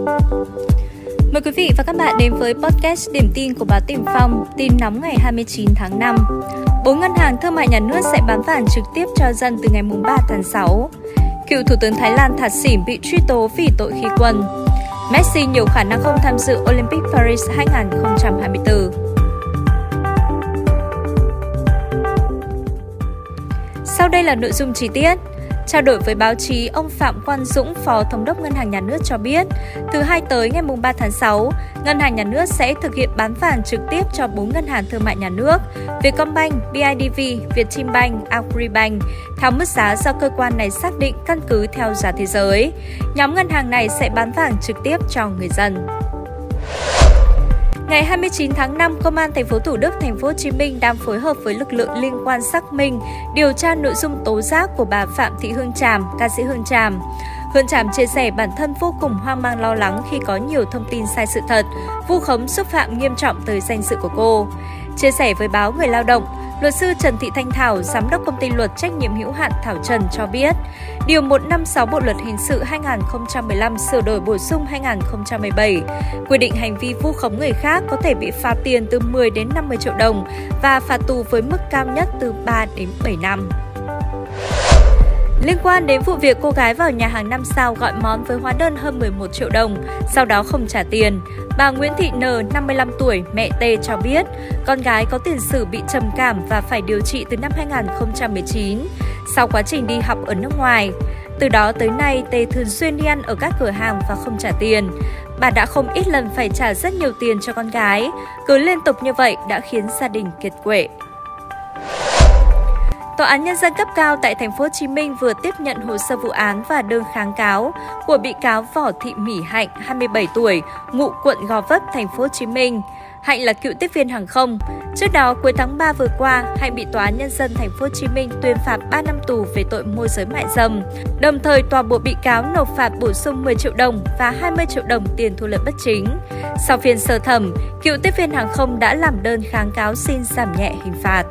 Mời quý vị và các bạn đến với podcast điểm tin của báo Tiền Phong, tin nóng ngày 29 tháng 5. 4 ngân hàng thương mại nhà nước sẽ bán vàng trực tiếp cho dân từ ngày 3 tháng 6. Cựu Thủ tướng Thái Lan Thạc Sỉn bị truy tố vì tội khi quân. Messi nhiều khả năng không tham dự Olympic Paris 2024. Sau đây là nội dung chi tiết. Trao đổi với báo chí, ông Phạm Quang Dũng, Phó Thống đốc Ngân hàng Nhà nước cho biết, từ 2 tới ngày 3 tháng 6, Ngân hàng Nhà nước sẽ thực hiện bán vàng trực tiếp cho 4 ngân hàng thương mại nhà nước, Vietcombank, BIDV, Vietinbank, Agribank, theo mức giá do cơ quan này xác định căn cứ theo giá thế giới. Nhóm ngân hàng này sẽ bán vàng trực tiếp cho người dân. Ngày 29 tháng 5, Công an thành phố Thủ Đức, thành phố Hồ Chí Minh đang phối hợp với lực lượng liên quan xác minh, điều tra nội dung tố giác của bà Phạm Thị Hương Tràm, ca sĩ Hương Tràm. Hương Tràm chia sẻ bản thân vô cùng hoang mang lo lắng khi có nhiều thông tin sai sự thật, vu khống xúc phạm nghiêm trọng tới danh dự của cô. Chia sẻ với báo Người Lao động, luật sư Trần Thị Thanh Thảo, giám đốc công ty luật trách nhiệm hữu hạn Thảo Trần cho biết, Điều 156 Bộ luật hình sự 2015 sửa đổi bổ sung 2017 quy định hành vi vu khống người khác có thể bị phạt tiền từ 10 đến 50 triệu đồng và phạt tù với mức cao nhất từ 3 đến 7 năm. Liên quan đến vụ việc cô gái vào nhà hàng 5 sao gọi món với hóa đơn hơn 11 triệu đồng, sau đó không trả tiền, bà Nguyễn Thị N, 55 tuổi, mẹ T cho biết con gái có tiền sử bị trầm cảm và phải điều trị từ năm 2019 sau quá trình đi học ở nước ngoài. Từ đó tới nay, T thường xuyên đi ăn ở các cửa hàng và không trả tiền. Bà đã không ít lần phải trả rất nhiều tiền cho con gái, cứ liên tục như vậy đã khiến gia đình kiệt quệ. Tòa án Nhân dân cấp cao tại thành phố Hồ Chí Minh vừa tiếp nhận hồ sơ vụ án và đơn kháng cáo của bị cáo Võ Thị Mỹ Hạnh, 27 tuổi, ngụ quận Gò Vấp, thành phố Hồ Chí Minh. Hạnh là cựu tiếp viên hàng không. Trước đó, cuối tháng 3 vừa qua, Hạnh bị Tòa án Nhân dân thành phố Hồ Chí Minh tuyên phạt 3 năm tù về tội môi giới mại dâm. Đồng thời, tòa buộc bị cáo nộp phạt bổ sung 10 triệu đồng và 20 triệu đồng tiền thu lợi bất chính. Sau phiên sơ thẩm, cựu tiếp viên hàng không đã làm đơn kháng cáo xin giảm nhẹ hình phạt.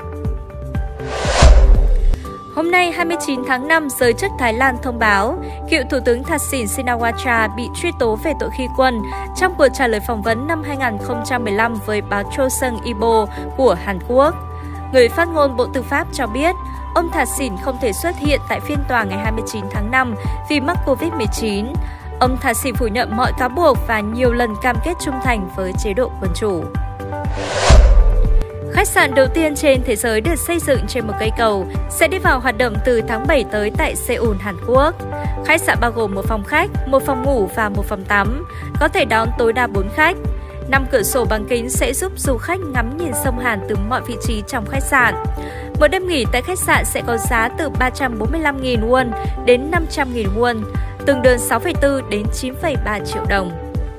Hôm nay 29 tháng 5, giới chức Thái Lan thông báo cựu Thủ tướng Thaksin Shinawatra bị truy tố về tội khi quân trong cuộc trả lời phỏng vấn năm 2015 với báo Chosun Ilbo của Hàn Quốc. Người phát ngôn Bộ Tư pháp cho biết, ông Thaksin không thể xuất hiện tại phiên tòa ngày 29 tháng 5 vì mắc Covid-19. Ông Thaksin phủ nhận mọi cáo buộc và nhiều lần cam kết trung thành với chế độ quân chủ. Khách sạn đầu tiên trên thế giới được xây dựng trên một cây cầu sẽ đi vào hoạt động từ tháng 7 tới tại Seoul, Hàn Quốc. Khách sạn bao gồm một phòng khách, một phòng ngủ và một phòng tắm, có thể đón tối đa 4 khách. 5 cửa sổ bằng kính sẽ giúp du khách ngắm nhìn sông Hàn từ mọi vị trí trong khách sạn. Một đêm nghỉ tại khách sạn sẽ có giá từ 345.000 won đến 500.000 won, tương đương 6,4 đến 9,3 triệu đồng.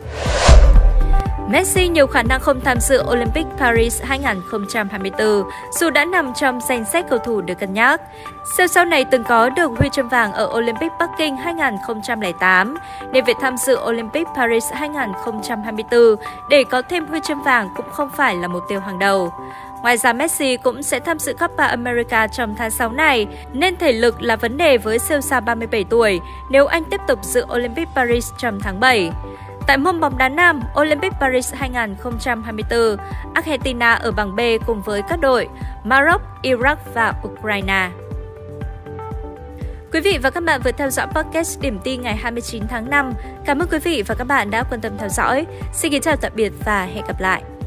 Messi nhiều khả năng không tham dự Olympic Paris 2024 dù đã nằm trong danh sách cầu thủ được cân nhắc. Siêu sao này từng có được huy chương vàng ở Olympic Bắc Kinh 2008, nên việc tham dự Olympic Paris 2024 để có thêm huy chương vàng cũng không phải là mục tiêu hàng đầu. Ngoài ra, Messi cũng sẽ tham dự Copa America trong tháng 6 này, nên thể lực là vấn đề với siêu sao 37 tuổi nếu anh tiếp tục dự Olympic Paris trong tháng 7. Tại môn bóng đá nam, Olympic Paris 2024, Argentina ở bảng B cùng với các đội Maroc, Iraq và Ukraine. Quý vị và các bạn vừa theo dõi podcast điểm tin ngày 29 tháng 5. Cảm ơn quý vị và các bạn đã quan tâm theo dõi. Xin kính chào tạm biệt và hẹn gặp lại.